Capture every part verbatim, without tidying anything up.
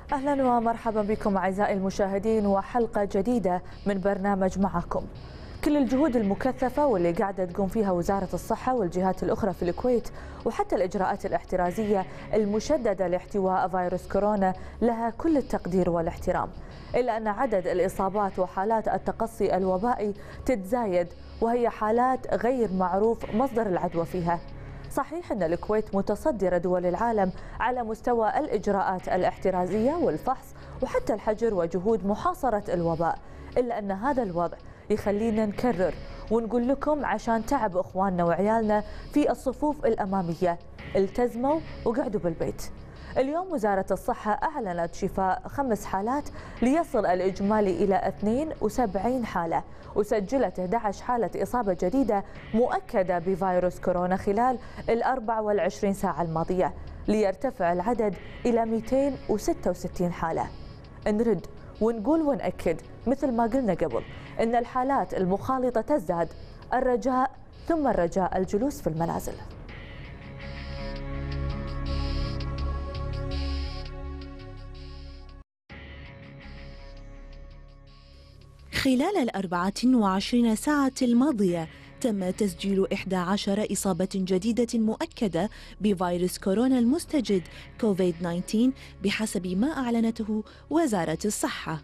أهلا ومرحبا بكم أعزائي المشاهدين وحلقة جديدة من برنامج معكم. كل الجهود المكثفة واللي قاعدة تقوم فيها وزارة الصحة والجهات الأخرى في الكويت وحتى الإجراءات الاحترازية المشددة لاحتواء فيروس كورونا لها كل التقدير والاحترام، إلا أن عدد الإصابات وحالات التقصي الوبائي تتزايد، وهي حالات غير معروف مصدر العدوى فيها. صحيح أن الكويت متصدرة دول العالم على مستوى الإجراءات الاحترازية والفحص وحتى الحجر وجهود محاصرة الوباء، إلا أن هذا الوضع يخلينا نكرر ونقول لكم عشان تعب إخواننا وعيالنا في الصفوف الأمامية، التزموا وقعدوا بالبيت. اليوم وزارة الصحة أعلنت شفاء خمس حالات ليصل الإجمالي إلى اثنين وسبعين حالة، وسجلت أحد عشر حالة إصابة جديدة مؤكدة بفيروس كورونا خلال ال أربع وعشرين ساعة الماضية، ليرتفع العدد إلى مئتين وستة وستين حالة. نرد ونقول ونأكد مثل ما قلنا قبل إن الحالات المخالطة تزداد، الرجاء ثم الرجاء الجلوس في المنازل. خلال الأربعة وعشرين ساعة الماضية تم تسجيل إحدى عشرة إصابة جديدة مؤكدة بفيروس كورونا المستجد كوفيد تسعة عشر بحسب ما أعلنته وزارة الصحة.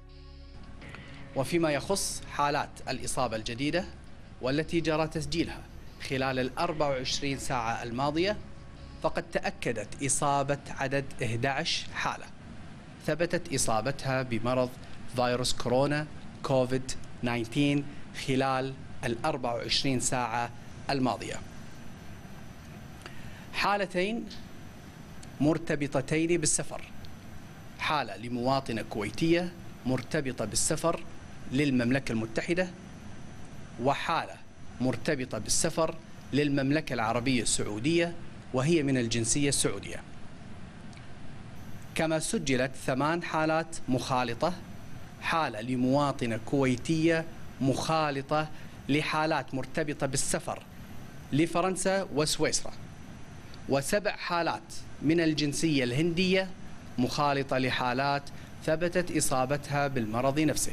وفيما يخص حالات الإصابة الجديدة والتي جرى تسجيلها خلال الأربع وعشرين ساعة الماضية، فقد تأكدت إصابة عدد أحد عشر حالة ثبتت إصابتها بمرض فيروس كورونا كوفيد تسعة عشر خلال الأربع وعشرين ساعة الماضية. حالتين مرتبطتين بالسفر، حالة لمواطنة كويتية مرتبطة بالسفر للمملكة المتحدة، وحالة مرتبطة بالسفر للمملكة العربية السعودية وهي من الجنسية السعودية. كما سجلت ثمان حالات مخالطة، حالة لمواطنة كويتية مخالطة لحالات مرتبطة بالسفر لفرنسا وسويسرا، وسبع حالات من الجنسية الهندية مخالطة لحالات ثبتت إصابتها بالمرض نفسه.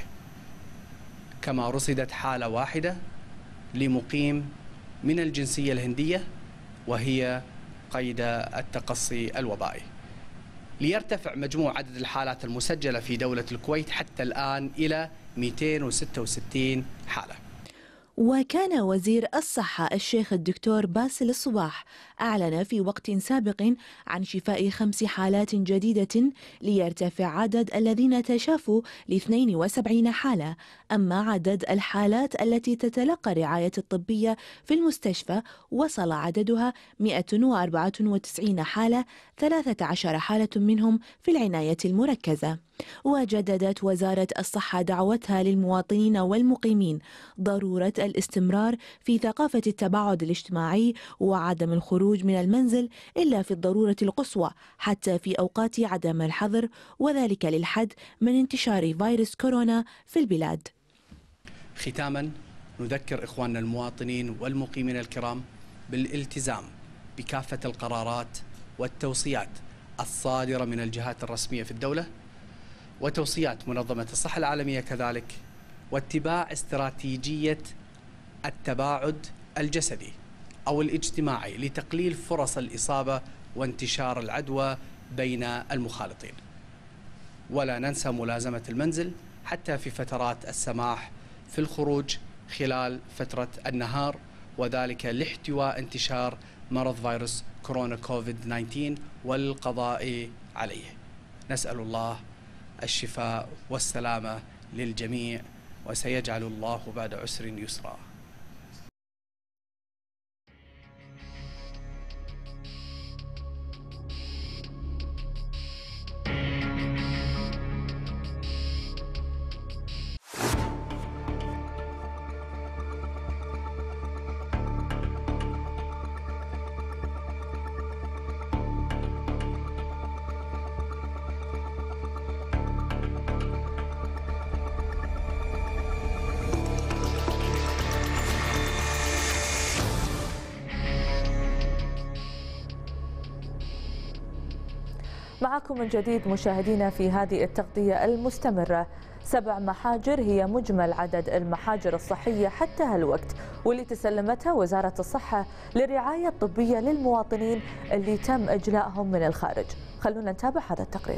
كما رصدت حالة واحدة لمقيم من الجنسية الهندية وهي قيد التقصي الوبائي، ليرتفع مجموع عدد الحالات المسجلة في دولة الكويت حتى الآن إلى مئتين وستة وستين حالة. وكان وزير الصحة الشيخ الدكتور باسل الصباح أعلن في وقت سابق عن شفاء خمس حالات جديدة ليرتفع عدد الذين تشافوا ل اثنين وسبعين حالة، أما عدد الحالات التي تتلقى الرعاية الطبية في المستشفى وصل عددها مئة وأربعة وتسعين حالة، ثلاثة عشر حالة منهم في العناية المركزة. وجددت وزارة الصحة دعوتها للمواطنين والمقيمين ضرورة الاستمرار في ثقافة التباعد الاجتماعي وعدم الخروج من المنزل إلا في الضرورة القصوى حتى في أوقات عدم الحظر، وذلك للحد من انتشار فيروس كورونا في البلاد. ختاما نذكر إخواننا المواطنين والمقيمين الكرام بالالتزام بكافة القرارات والتوصيات الصادرة من الجهات الرسمية في الدولة وتوصيات منظمة الصحة العالمية كذلك، واتباع استراتيجية التباعد الجسدي أو الاجتماعي لتقليل فرص الإصابة وانتشار العدوى بين المخالطين. ولا ننسى ملازمة المنزل حتى في فترات السماح في الخروج خلال فترة النهار، وذلك لاحتواء انتشار مرض فيروس كورونا كوفيد تسعة عشر والقضاء عليه. نسأل الله الشفاء والسلامة للجميع، وسيجعل الله بعد عسر يسرا. معكم من جديد مشاهدينا في هذه التغطية المستمرة. سبع محاجر هي مجمل عدد المحاجر الصحية حتى هالوقت، واللي تسلمتها وزارة الصحة للرعاية الطبية للمواطنين اللي تم إجلائهم من الخارج. خلونا نتابع هذا التقرير.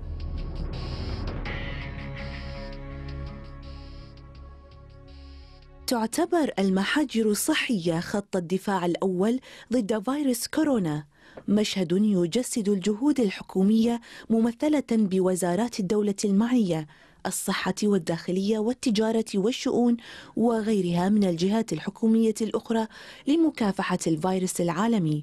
تعتبر المحاجر الصحية خط الدفاع الأول ضد فيروس كورونا، مشهد يجسد الجهود الحكومية ممثلة بوزارات الدولة المعنية، الصحة والداخلية والتجارة والشؤون وغيرها من الجهات الحكومية الأخرى لمكافحة الفيروس العالمي.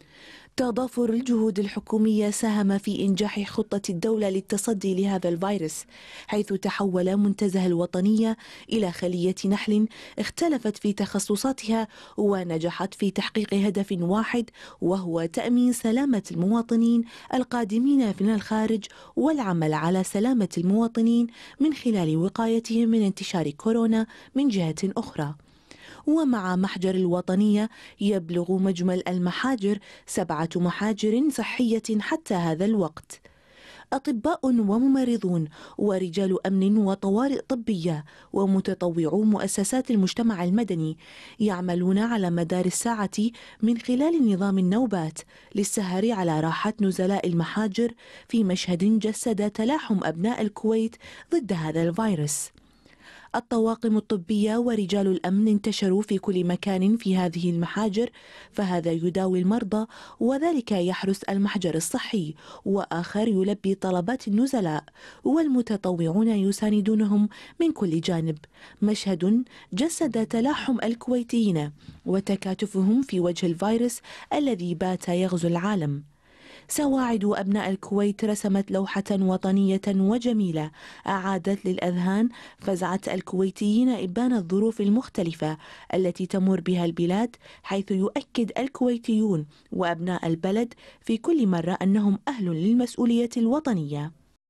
تضافر الجهود الحكومية ساهم في إنجاح خطة الدولة للتصدي لهذا الفيروس، حيث تحول منتزه الوطنية إلى خلية نحل اختلفت في تخصصاتها ونجحت في تحقيق هدف واحد، وهو تأمين سلامة المواطنين القادمين من الخارج والعمل على سلامة المواطنين من خلال وقايتهم من انتشار كورونا من جهة أخرى. ومع محجر الوطنية يبلغ مجمل المحاجر سبعة محاجر صحية حتى هذا الوقت. أطباء وممرضون ورجال أمن وطوارئ طبية ومتطوعو مؤسسات المجتمع المدني يعملون على مدار الساعة من خلال نظام النوبات للسهر على راحة نزلاء المحاجر في مشهد جسد تلاحم أبناء الكويت ضد هذا الفيروس. الطواقم الطبية ورجال الأمن انتشروا في كل مكان في هذه المحاجر، فهذا يداوي المرضى وذلك يحرس المحجر الصحي، وآخر يلبي طلبات النزلاء، والمتطوعون يساندونهم من كل جانب. مشهد جسد تلاحم الكويتيين وتكاتفهم في وجه الفيروس الذي بات يغزو العالم. سواعد أبناء الكويت رسمت لوحة وطنية وجميلة أعادت للأذهان فزعة الكويتيين إبان الظروف المختلفة التي تمر بها البلاد، حيث يؤكد الكويتيون وأبناء البلد في كل مرة أنهم أهل للمسؤولية الوطنية.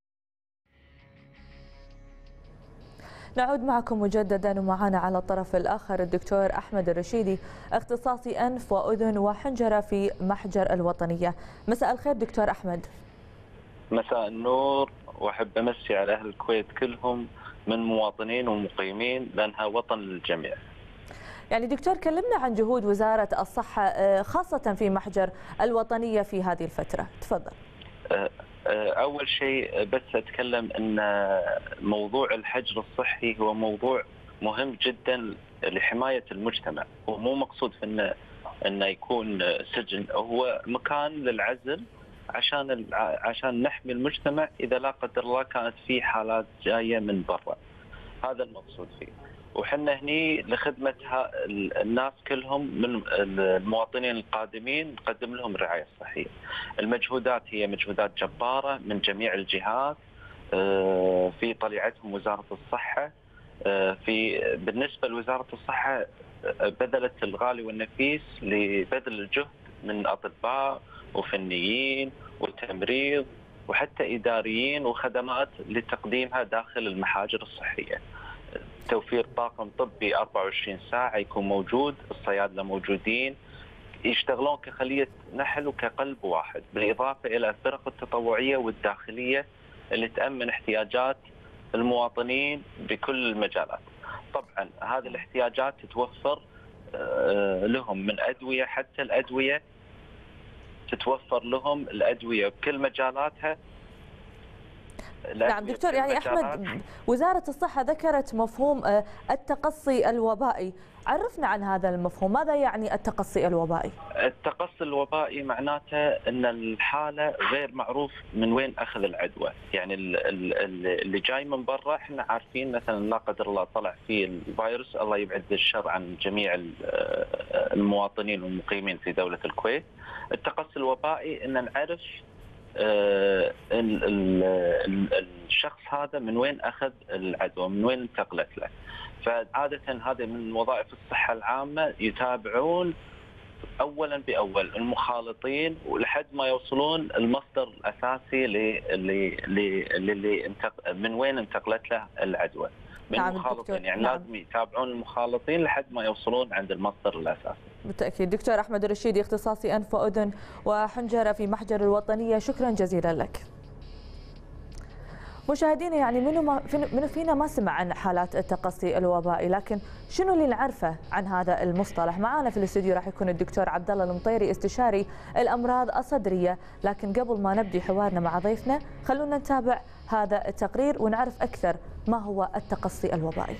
نعود معكم مجددا، ومعنا على الطرف الآخر الدكتور أحمد الرشيدي، اختصاصي أنف وأذن وحنجرة في محجر الوطنية. مساء الخير دكتور أحمد. مساء النور، وأحب أمسي على أهل الكويت كلهم من مواطنين ومقيمين، لأنها وطن للجميع. يعني دكتور، كلمنا عن جهود وزارة الصحة خاصة في محجر الوطنية في هذه الفترة، تفضل. أه أول شيء بس أتكلم أن موضوع الحجر الصحي هو موضوع مهم جدا لحماية المجتمع، ومو مقصود في أنه, أنه يكون سجن، هو مكان للعزل عشان عشان نحمي المجتمع إذا لا قدر الله كانت في حالات جاية من برا. هذا المقصود فيه، وحنا هني لخدمة الناس كلهم من المواطنين القادمين، نقدم لهم الرعاية الصحية. المجهودات هي مجهودات جبارة من جميع الجهات، في طليعتهم وزارة الصحة. في بالنسبة لوزارة الصحة بذلت الغالي والنفيس لبذل الجهد من أطباء وفنيين وتمريض وحتى إداريين وخدمات لتقديمها داخل المحاجر الصحية. توفير طاقم طبي أربعة وعشرين ساعة يكون موجود، الصيادلة موجودين يشتغلون كخلية نحل وكقلب واحد، بالإضافة إلى الفرق التطوعية والداخلية اللي تأمن احتياجات المواطنين بكل المجالات. طبعا هذه الاحتياجات تتوفر لهم من أدوية، حتى الأدوية تتوفر لهم الأدوية بكل مجالاتها. نعم دكتور، يعني أحمد، وزارة الصحة ذكرت مفهوم التقصي الوبائي، عرفنا عن هذا المفهوم، ماذا يعني التقصي الوبائي؟ التقصي الوبائي معناته أن الحالة غير معروف من وين أخذ العدوى، يعني اللي جاي من برا احنا عارفين مثلا لا قدر الله طلع فيه الفيروس، الله يبعد الشر عن جميع المواطنين والمقيمين في دولة الكويت. التقصي الوبائي أن نعرف الشخص هذا من وين أخذ العدوى، من وين انتقلت له. فعادة هذا من وظائف الصحة العامة، يتابعون أولا بأول المخالطين ولحد ما يوصلون المصدر الأساسي اللي من وين انتقلت له العدوى من نعم المخالطين. يعني نعم. لازم يتابعون المخالطين لحد ما يوصلون عند المصدر الأساسي. بالتأكيد. دكتور أحمد الرشيدي، اختصاصي أنف وأذن وحنجرة في محجر الوطنية، شكرا جزيلا لك. مشاهدينا يعني منو ما منو فينا ما سمع عن حالات التقصي الوبائي، لكن شنو اللي نعرفه عن هذا المصطلح؟ معانا في الاستوديو راح يكون الدكتور عبد الله المطيري استشاري الامراض الصدريه، لكن قبل ما نبدي حوارنا مع ضيفنا خلونا نتابع هذا التقرير ونعرف اكثر ما هو التقصي الوبائي.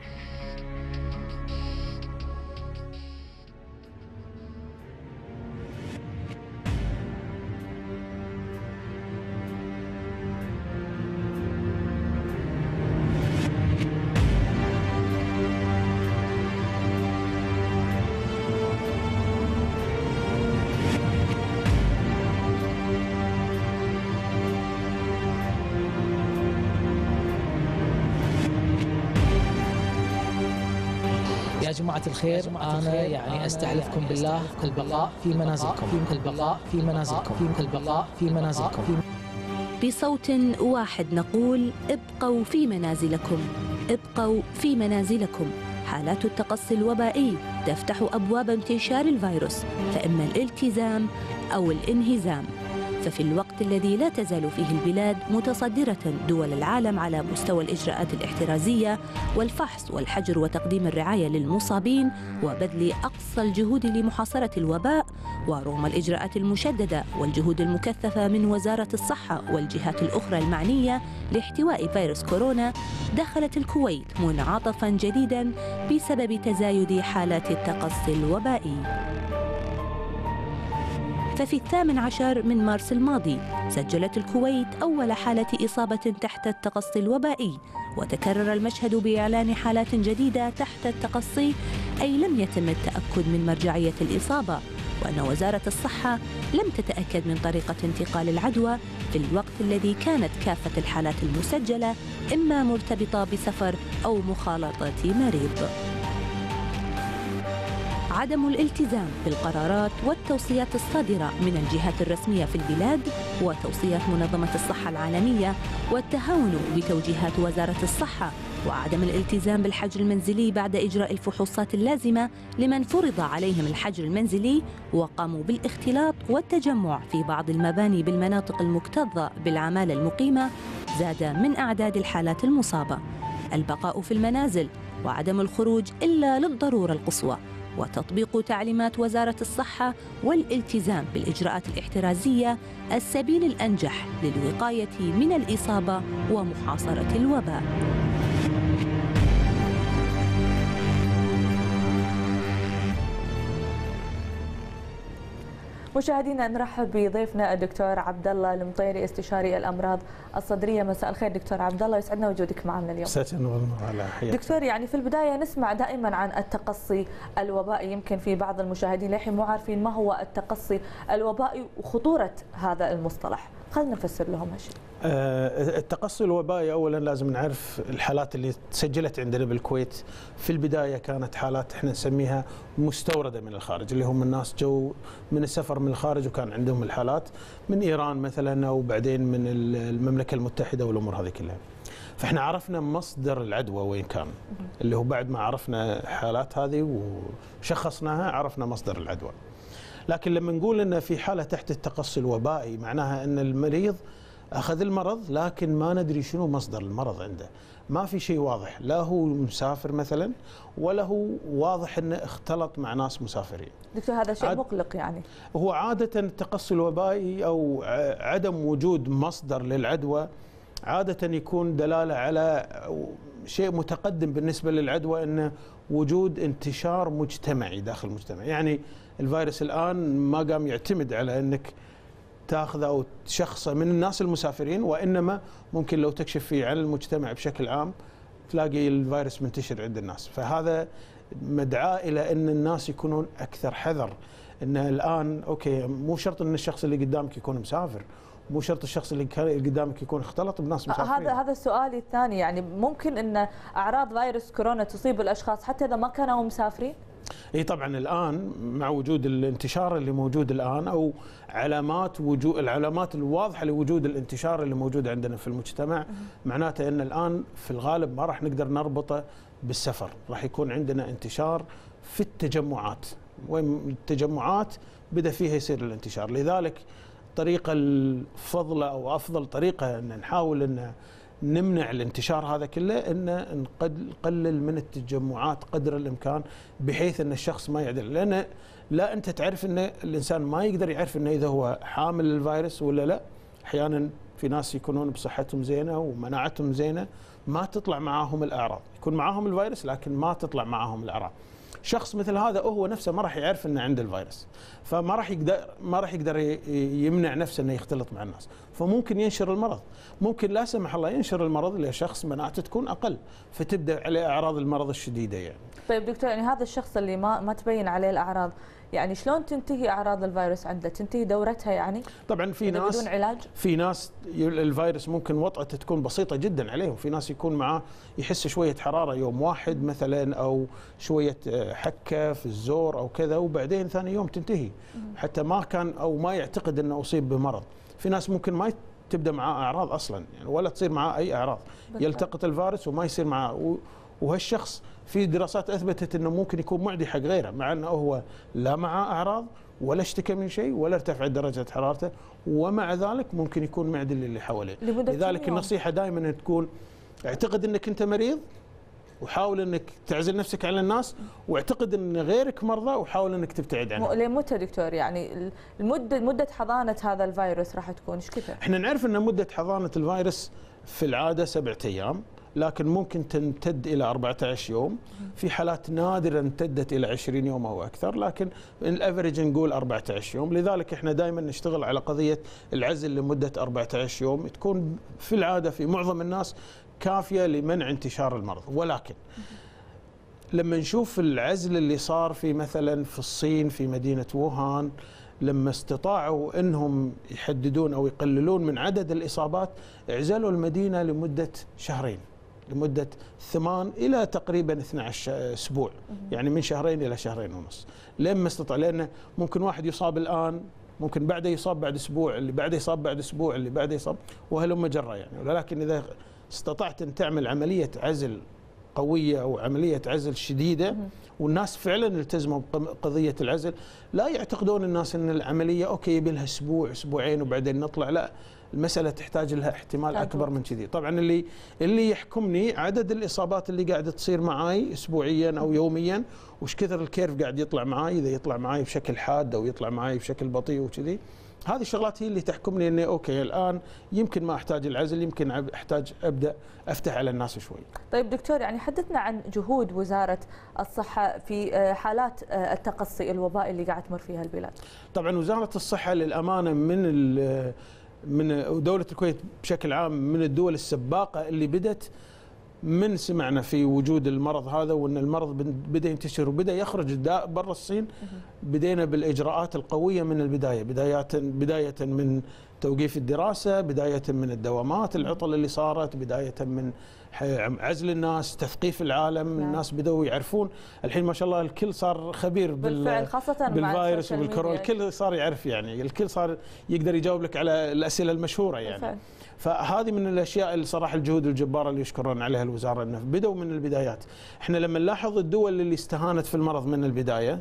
يا جماعة الخير، أنا يعني أستحلفكم بالله البقاء في منازلكم، البقاء في منازلكم، البقاء في منازلكم. بصوت واحد نقول: ابقوا في منازلكم، ابقوا في منازلكم. حالات التقصي الوبائي تفتح أبواب انتشار الفيروس، فإما الالتزام أو الانهزام. ففي الوقت الذي لا تزال فيه البلاد متصدرة دول العالم على مستوى الإجراءات الاحترازية والفحص والحجر وتقديم الرعاية للمصابين وبذل أقصى الجهود لمحاصرة الوباء، ورغم الإجراءات المشددة والجهود المكثفة من وزارة الصحة والجهات الأخرى المعنية لاحتواء فيروس كورونا، دخلت الكويت منعطفاً جديداً بسبب تزايد حالات التقصي الوبائي. ففي الثامن عشر من مارس الماضي سجلت الكويت أول حالة إصابة تحت التقصي الوبائي، وتكرر المشهد بإعلان حالات جديدة تحت التقصي، أي لم يتم التأكد من مرجعية الإصابة، وأن وزارة الصحة لم تتأكد من طريقة انتقال العدوى في الوقت الذي كانت كافة الحالات المسجلة إما مرتبطة بسفر أو مخالطة مريض. عدم الالتزام بالقرارات والتوصيات الصادرة من الجهات الرسمية في البلاد وتوصيات منظمة الصحة العالمية، والتهاون بتوجيهات وزارة الصحة، وعدم الالتزام بالحجر المنزلي بعد إجراء الفحوصات اللازمة لمن فرض عليهم الحجر المنزلي وقاموا بالاختلاط والتجمع في بعض المباني بالمناطق المكتظة بالعمالة المقيمة، زاد من أعداد الحالات المصابة. البقاء في المنازل وعدم الخروج إلا للضرورة القصوى، وتطبيق تعليمات وزارة الصحة والالتزام بالإجراءات الاحترازية السبيل الأنجح للوقاية من الإصابة ومحاصرة الوباء. مشاهدينا نرحب بضيفنا الدكتور عبد الله المطيري استشاري الامراض الصدريه. مساء الخير دكتور عبد الله، يسعدنا وجودك معنا اليوم. مساء النور على حياتك دكتور. يعني في البدايه نسمع دائما عن التقصي الوبائي، يمكن في بعض المشاهدين للحين مو عارفين ما هو التقصي الوبائي وخطوره هذا المصطلح، خلينا نفسر لهم هالشيء. التقصي الوبائي اولا لازم نعرف الحالات اللي تسجلت عندنا بالكويت. في البدايه كانت حالات احنا نسميها مستورده من الخارج، اللي هم الناس جو من السفر من الخارج وكان عندهم الحالات من ايران مثلا او بعدين من المملكه المتحده والامور هذه كلها. فاحنا عرفنا مصدر العدوى وين كان، اللي هو بعد ما عرفنا حالات هذه وشخصناها عرفنا مصدر العدوى. لكن لما نقول ان في حاله تحت التقصي الوبائي معناها ان المريض اخذ المرض لكن ما ندري شنو مصدر المرض عنده، ما في شيء واضح، لا هو مسافر مثلا ولا هو واضح انه اختلط مع ناس مسافرين. دكتور هذا شيء مقلق يعني. هو عاده التقصي الوبائي او عدم وجود مصدر للعدوى عاده يكون دلاله على شيء متقدم بالنسبه للعدوى، انه وجود انتشار مجتمعي داخل المجتمع. يعني الفيروس الان ما قام يعتمد على انك تاخذه او تشخصه من الناس المسافرين، وانما ممكن لو تكشف فيه عن المجتمع بشكل عام تلاقي الفيروس منتشر عند الناس. فهذا مدعاة الى ان الناس يكونون اكثر حذر، ان الان اوكي مو شرط ان الشخص اللي قدامك يكون مسافر، مو شرط الشخص اللي قدامك يكون اختلط بناس مسافرين. هذا هذا سؤالي الثاني، يعني ممكن ان اعراض فيروس كورونا تصيب الاشخاص حتى اذا ما كانوا مسافرين؟ اي طبعا الان مع وجود الانتشار اللي موجود الان او علامات وجود العلامات الواضحه لوجود الانتشار اللي موجود عندنا في المجتمع، معناته ان الان في الغالب ما راح نقدر نربطه بالسفر، راح يكون عندنا انتشار في التجمعات، وين التجمعات بدا فيها يصير الانتشار. لذلك الطريقه الفضله او افضل طريقه ان نحاول ان نمنع الانتشار هذا كله، ان نقلل من التجمعات قدر الامكان بحيث ان الشخص ما يعدل، لان لا انت تعرف ان الانسان ما يقدر يعرف انه اذا هو حامل الفيروس ولا لا. احيانا في ناس يكونون بصحتهم زينه ومناعتهم زينه ما تطلع معاهم الاعراض، يكون معاهم الفيروس لكن ما تطلع معاهم الاعراض. شخص مثل هذا هو نفسه ما راح يعرف انه عنده الفيروس، فما راح يقدر ما راح يقدر يمنع نفسه انه يختلط مع الناس، فممكن ينشر المرض، ممكن لا سمح الله ينشر المرض لشخص مناعته تكون اقل، فتبدا عليه اعراض المرض الشديده يعني. طيب دكتور، يعني هذا الشخص اللي ما ما تبين عليه الاعراض، يعني شلون تنتهي اعراض الفيروس عنده؟ تنتهي دورتها يعني؟ طبعا في ناس بدون علاج؟ في ناس الفيروس ممكن وطأته تكون بسيطه جدا عليهم، في ناس يكون معاه يحس شويه حراره يوم واحد مثلا، او شويه حكه في الزور او كذا، وبعدين ثاني يوم تنتهي حتى ما كان او ما يعتقد انه اصيب بمرض. في ناس ممكن ما تبدا معاه اعراض اصلا يعني، ولا تصير معاه اي اعراض، يلتقط الفيروس وما يصير معاه، وهالشخص في دراسات اثبتت انه ممكن يكون معدي حق غيره، مع انه هو لا معاه اعراض ولا اشتكى من شيء ولا ارتفعت درجه حرارته، ومع ذلك ممكن يكون معدي للي حواليه. لذلك النصيحه دائما تكون اعتقد انك انت مريض وحاول انك تعزل نفسك عن الناس، واعتقد ان غيرك مرضى وحاول انك تبتعد عنهم. لمتى دكتور يعني المده مده حضانه هذا الفيروس راح تكون ايش كثر؟ احنا نعرف ان مده حضانه الفيروس في العاده سبعة ايام، لكن ممكن تمتد الى أربعة عشر يوم، في حالات نادره امتدت الى عشرين يوم او اكثر، لكن الافرج نقول أربعة عشر يوم. لذلك احنا دائما نشتغل على قضيه العزل لمده أربعة عشر يوم، تكون في العاده في معظم الناس كافيه لمنع انتشار المرض. ولكن لما نشوف العزل اللي صار في مثلا في الصين في مدينه ووهان، لما استطاعوا انهم يحددون او يقللون من عدد الاصابات، اعزلوا المدينه لمده شهرين، لمده ثمان الى تقريبا اثني عشر اسبوع، يعني من شهرين الى شهرين ونص، لين ما استطاع. لان ممكن واحد يصاب الان، ممكن بعده يصاب بعد اسبوع، اللي بعده يصاب بعد اسبوع، اللي بعده يصاب، وهلم جرى يعني. ولكن اذا استطعت ان تعمل عمليه عزل قويه او عمليه عزل شديده، والناس فعلا التزموا بقضيه العزل، لا يعتقدون الناس ان العمليه اوكي يبي لها اسبوع اسبوعين وبعدين نطلع، لا، المساله تحتاج لها احتمال اكبر من كذي. طبعا اللي اللي يحكمني عدد الاصابات اللي قاعده تصير معاي اسبوعيا او يوميا، وش كثر الكيرف قاعد يطلع معاي، اذا يطلع معاي بشكل حاد او يطلع معاي بشكل بطيء وكذي. هذه الشغلات هي اللي تحكمني اني اوكي الان يمكن ما احتاج العزل، يمكن احتاج ابدا افتح على الناس شوي. طيب دكتور، يعني حدثنا عن جهود وزاره الصحه في حالات التقصي الوبائي اللي قاعد تمر فيها البلاد. طبعا وزاره الصحه للامانه من من دوله الكويت بشكل عام من الدول السباقه اللي بدت من سمعنا في وجود المرض هذا، وان المرض بدا ينتشر وبدا يخرج برا الصين. بدينا بالاجراءات القويه من البدايه، بدايات بدايه من توقيف الدراسه، بدايه من الدوامات العطل اللي صارت، بدايه من عزل الناس، تثقيف العالم. نعم. الناس بدأوا يعرفون الحين ما شاء الله، الكل صار خبير بالفعل، خاصة بالفيروس وبالكورونا، الكل صار يعرف يعني، الكل صار يقدر يجاوب لك على الأسئلة المشهورة يعني. بالفعل. فهذه من الأشياء اللي صراحة الجهود الجبارة اللي يشكرون عليها الوزارة، انه بدأوا من البدايات. احنا لما نلاحظ الدول اللي استهانت في المرض من البداية،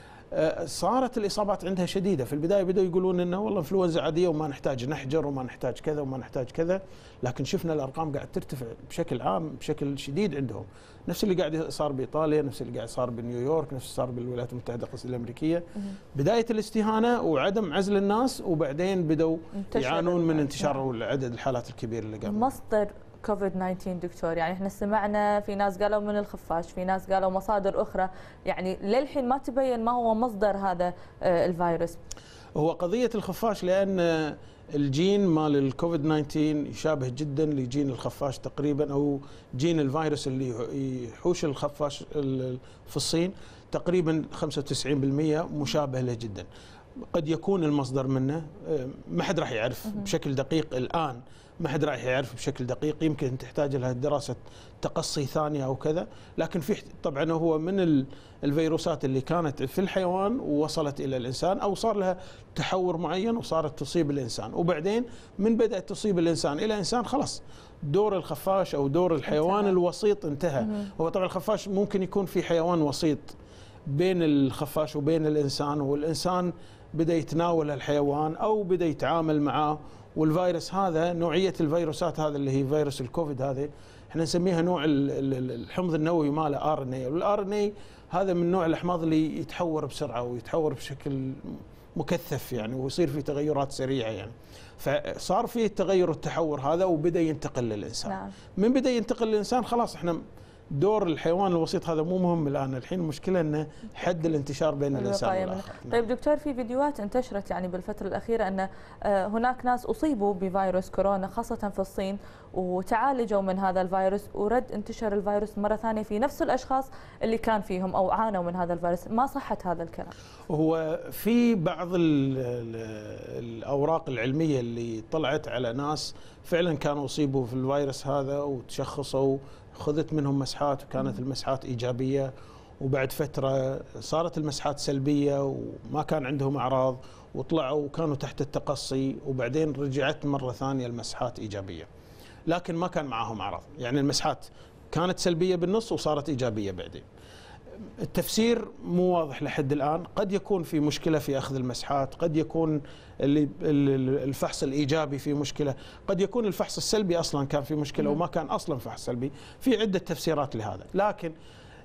صارت الإصابات عندها شديدة. في البداية بدأوا يقولون إنه والله انفلونزا عادية وما نحتاج نحجر وما نحتاج كذا وما نحتاج كذا، لكن شفنا الأرقام قاعد ترتفع بشكل عام بشكل شديد عندهم. نفس اللي قاعد صار بإيطاليا، نفس اللي قاعد صار بنيويورك، نفس اللي صار بالولايات المتحدة الأمريكية. بداية الاستهانة وعدم عزل الناس، وبعدين بدأوا يعانون من انتشار عدد الحالات الكبير اللي قام. مصدر كوفيد تسعة عشر دكتور، يعني احنا سمعنا في ناس قالوا من الخفاش، في ناس قالوا مصادر اخرى، يعني للحين ما تبين ما هو مصدر هذا الفيروس. هو قضيه الخفاش لان الجين مال الكوفيد تسعة عشر يشابه جدا لجين الخفاش تقريبا، او جين الفيروس اللي يحوش الخفاش في الصين تقريبا خمسة وتسعين بالمئة مشابه له جدا. قد يكون المصدر منه ما حد راح يعرف بشكل دقيق الان، ما حد راح يعرف بشكل دقيق، يمكن تحتاج لها دراسه تقصي ثانيه او كذا. لكن في طبعا هو من الفيروسات اللي كانت في الحيوان ووصلت الى الانسان، او صار لها تحور معين وصارت تصيب الانسان، وبعدين من بدات تصيب الانسان الى انسان خلاص دور الخفاش او دور الحيوان انتهى. الوسيط انتهى. هو طبعا الخفاش ممكن يكون في حيوان وسيط بين الخفاش وبين الانسان، والانسان بدا يتناول الحيوان او بدا يتعامل معه والفيروس هذا نوعيه الفيروسات هذا اللي هي فيروس الكوفيد هذه احنا نسميها نوع الحمض النووي ماله ار ان اي، والار ان اي هذا من نوع الاحماض اللي يتحور بسرعه ويتحور بشكل مكثف يعني، ويصير في تغيرات سريعه يعني. فصار في التغير والتحور هذا وبدا ينتقل للانسان. نعم. من بدا ينتقل للانسان خلاص احنا دور الحيوان الوسيط هذا مو مهم الان، الحين المشكله انه حد الانتشار بين الانسان والاخر. طيب دكتور، في فيديوهات انتشرت يعني بالفتره الاخيره ان هناك ناس اصيبوا بفيروس كورونا خاصه في الصين وتعالجوا من هذا الفيروس ورد انتشر الفيروس مره ثانيه في نفس الاشخاص اللي كان فيهم او عانوا من هذا الفيروس، ما صحه هذا الكلام؟ هو في بعض الاوراق العلميه اللي طلعت على ناس فعلا كانوا اصيبوا في الفيروس هذا وتشخصوا، خذت منهم مسحات وكانت المسحات إيجابية، وبعد فترة صارت المسحات سلبية وما كان عندهم أعراض وطلعوا وكانوا تحت التقصي، وبعدين رجعت مرة ثانية المسحات إيجابية لكن ما كان معهم أعراض، يعني المسحات كانت سلبية بالنص وصارت إيجابية بعدين. التفسير مو واضح لحد الآن، قد يكون في مشكلة في أخذ المسحات، قد يكون اللي الفحص الإيجابي في مشكلة، قد يكون الفحص السلبي أصلا كان في مشكلة وما كان أصلا فحص سلبي، في عدة تفسيرات لهذا. لكن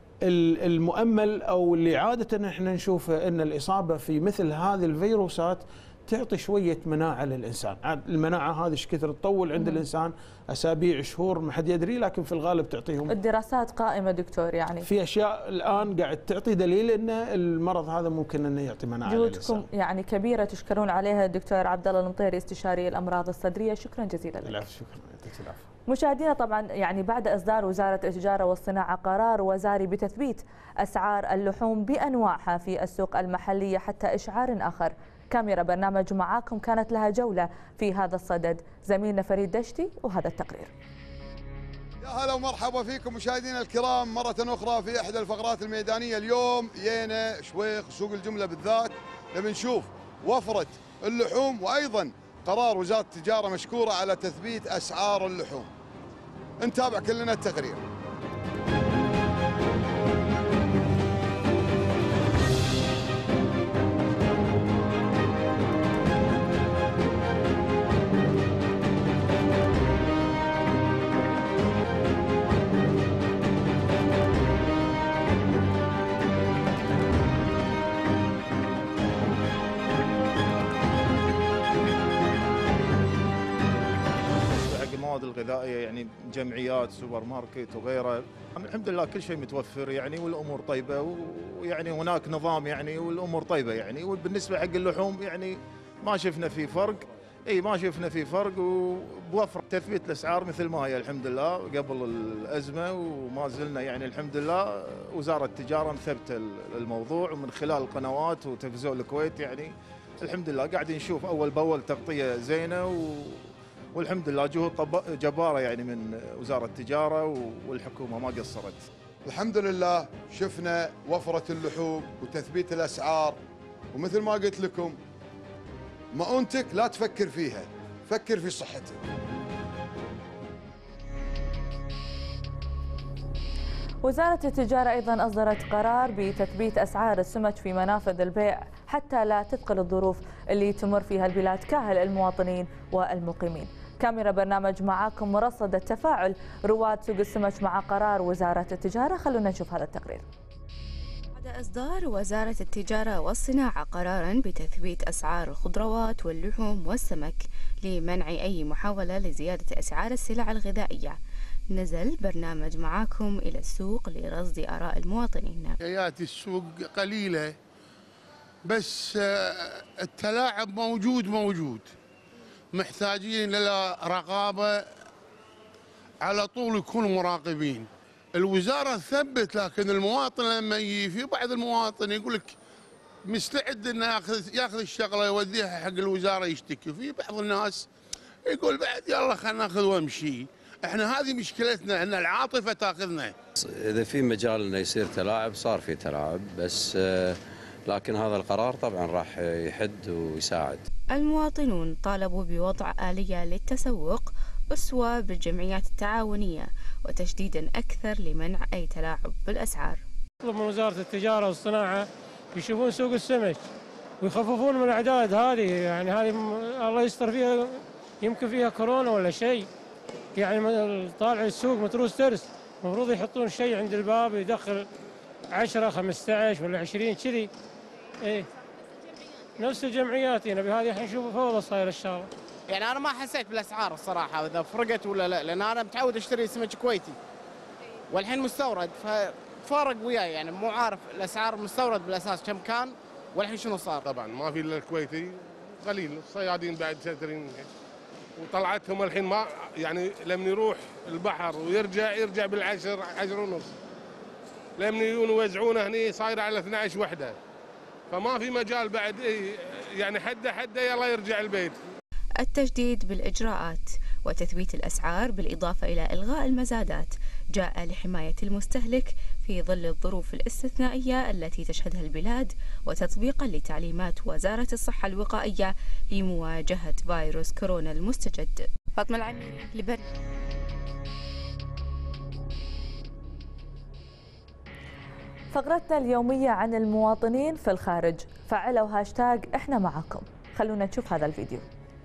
المؤمل أو اللي عادة احنا نشوفه أن الإصابة في مثل هذه الفيروسات تعطي شوية مناعة للإنسان. المناعة هذه ايش كثر تطول عند الإنسان أسابيع شهور ما حد يدري، لكن في الغالب تعطيهم. الدراسات قائمة دكتور، يعني في أشياء الآن قاعد تعطي دليل أن المرض هذا ممكن أنه يعطي مناعة للإنسان. جهودكم يعني كبيرة تشكرون عليها الدكتور عبد الله المطيري استشاري الأمراض الصدرية، شكرا جزيلا لك. العفو، شكرا يعطيك العافية. مشاهدينا، طبعا يعني بعد إصدار وزارة التجارة والصناعة قرار وزاري بتثبيت أسعار اللحوم بأنواعها في السوق المحلية حتى إشعار آخر، كاميرا برنامج معاكم كانت لها جولة في هذا الصدد. زميلنا فريد دشتي وهذا التقرير. يا هلا ومرحبا فيكم مشاهدينا الكرام مرة أخرى في إحدى الفقرات الميدانية. اليوم جينا شويخ سوق الجملة بالذات نبي نشوف وفرة اللحوم، وأيضا قرار وزارة التجارة مشكورة على تثبيت أسعار اللحوم. نتابع كلنا التقرير. الغذائيه يعني جمعيات سوبر ماركت وغيره، الحمد لله كل شيء متوفر يعني والامور طيبه، ويعني هناك نظام يعني والامور طيبه يعني. وبالنسبه حق اللحوم يعني ما شفنا في فرق، اي ما شفنا في فرق، وبوفر تثبيت الاسعار مثل ما هي الحمد لله قبل الازمه، وما زلنا يعني الحمد لله وزاره التجاره مثبته الموضوع، ومن خلال القنوات وتلفزيون الكويت يعني الحمد لله قاعدين نشوف اول باول تغطيه زينه، و والحمد لله جهود جبارة يعني من وزارة التجارة والحكومة ما قصرت. الحمد لله شفنا وفرة اللحوم وتثبيت الأسعار، ومثل ما قلت لكم مؤونتك لا تفكر فيها، فكر في صحتك. وزارة التجارة أيضا أصدرت قرار بتثبيت أسعار السمك في منافذ البيع حتى لا تثقل الظروف اللي تمر فيها البلاد كاهل المواطنين والمقيمين. كاميرا برنامج معاكم مرصد تفاعل رواد سوق السمك مع قرار وزارة التجارة، خلونا نشوف هذا التقرير. بعد إصدار وزارة التجارة والصناعة قراراً بتثبيت أسعار الخضروات واللحوم والسمك لمنع أي محاولة لزيادة أسعار السلع الغذائية، نزل برنامج معاكم إلى السوق لرصد آراء المواطنين. حيات السوق قليلة بس التلاعب موجود موجود محتاجين إلى رقابة على طول، يكونوا مراقبين. الوزارة تثبت، لكن المواطن لما يجي في بعض المواطن يقول لك مستعد انه ياخذ ياخذ الشغله يوديها حق الوزاره يشتكي، في بعض الناس يقول بعد يلا خلينا ناخذ وامشي. احنا هذه مشكلتنا ان العاطفه تاخذنا. اذا في مجال انه يصير تلاعب صار في تلاعب، بس لكن هذا القرار طبعا راح يحد ويساعد. المواطنون طالبوا بوضع آلية للتسوق أسوة بالجمعيات التعاونية وتشديدا أكثر لمنع أي تلاعب بالأسعار. نطلب من وزارة التجارة والصناعة يشوفون سوق السمك ويخففون من الأعداد هذه، يعني هذه الله يستر فيها يمكن فيها كورونا ولا شيء، يعني طالع السوق متروس ترس، المفروض يحطون شيء عند الباب يدخل عشرة خمسة عشر ولا عشرين كذي. ايه نفس الجمعيات هنا بهذه الحين نشوف فوضى صاير الشغله. يعني انا ما حسيت بالاسعار الصراحه اذا فرقت ولا لا، لان انا متعود اشتري سمك كويتي والحين مستورد، ففارق وياي يعني مو عارف الاسعار مستورد بالاساس كم كان والحين شنو صار. طبعا ما في الا الكويتي قليل، الصيادين بعد ساترين وطلعتهم الحين ما يعني لما يروح البحر ويرجع يرجع بالعشر عشر ونص، لما يجون يوزعونه هني صاير على اثني عشر وحده، فما في مجال بعد إيه يعني حده حده يلا يرجع البيت. التجديد بالإجراءات وتثبيت الأسعار بالإضافة إلى إلغاء المزادات جاء لحماية المستهلك في ظل الظروف الاستثنائية التي تشهدها البلاد، وتطبيقا لتعليمات وزارة الصحة الوقائية لمواجهة فيروس كورونا المستجد. فاطمة العميري لبر. فقرتنا اليومية عن المواطنين في الخارج، فعلوا هاشتاج احنا معكم. خلونا نشوف هذا الفيديو.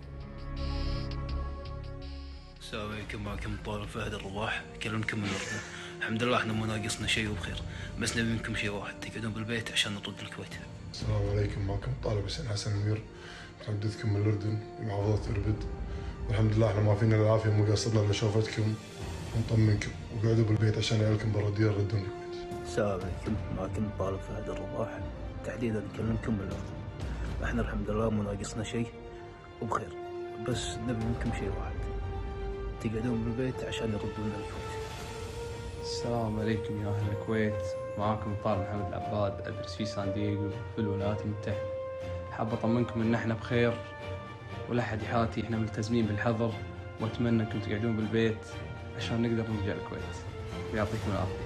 السلام عليكم، معكم طارق فهد الرباح، اكلمكم من الاردن. الحمد لله احنا مو ناقصنا شيء وبخير، بس نبي منكم شيء واحد، تقعدون بالبيت عشان نرد الكويت. السلام عليكم، معكم طالب حسين حسن المير، متحدثكم من الاردن بمحافظة اربد. والحمد لله احنا ما فينا العافية، مو قصرنا الا شوفتكم ونطمنكم، وقعدوا بالبيت عشان عيالكم برديه يردون الكويت. السلام عليكم، معكم طالب فهد الرباح، تحديدا اكلمكم من الاردن. احنا الحمد لله مو ناقصنا شيء وبخير، بس نبي منكم شيء واحد، تقعدون بالبيت عشان يردون الكويت. السلام عليكم يا أهل الكويت، معاكم طارق محمد العباد، أدرس في سان دييغو في الولايات المتحدة. حاب أطمنكم إن إحنا بخير ولا حد يحاتي، إحنا ملتزمين بالحظر، وأتمنى إنكم تقعدون بالبيت عشان نقدر نرجع الكويت، ويعطيكم العافية.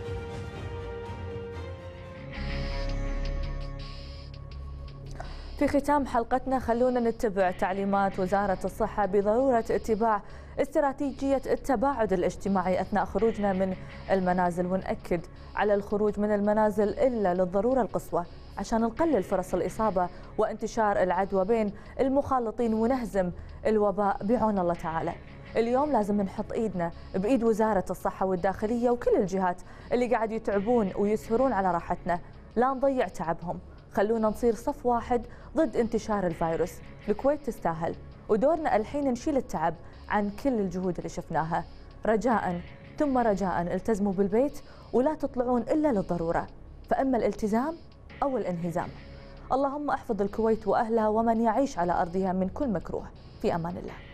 في ختام حلقتنا خلونا نتبع تعليمات وزارة الصحة بضرورة اتباع استراتيجية التباعد الاجتماعي أثناء خروجنا من المنازل، ونأكد على الخروج من المنازل إلا للضرورة القصوى عشان نقلل فرص الإصابة وانتشار العدوى بين المخالطين ونهزم الوباء بعون الله تعالى. اليوم لازم نحط إيدنا بإيد وزارة الصحة والداخلية وكل الجهات اللي قاعد يتعبون ويسهرون على راحتنا، لا نضيع تعبهم. خلونا نصير صف واحد ضد انتشار الفيروس. الكويت تستاهل، ودورنا الحين نشيل التعب عن كل الجهود اللي شفناها. رجاء ثم رجاء التزموا بالبيت ولا تطلعون إلا للضرورة، فإما الالتزام أو الانهزام. اللهم احفظ الكويت وأهلها ومن يعيش على أرضها من كل مكروه. في أمان الله.